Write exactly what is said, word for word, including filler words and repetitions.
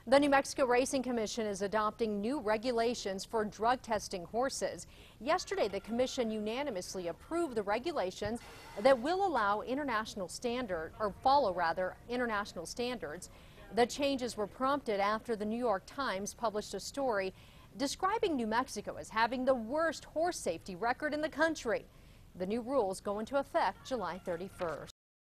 The New Mexico Racing Commission is adopting new regulations for drug testing horses. Yesterday, the commission unanimously approved the regulations that will allow international standard, or follow rather, international standards. The changes were prompted after the New York Times published a story describing New Mexico as having the worst horse safety record in the country. The new rules go into effect July thirty-first.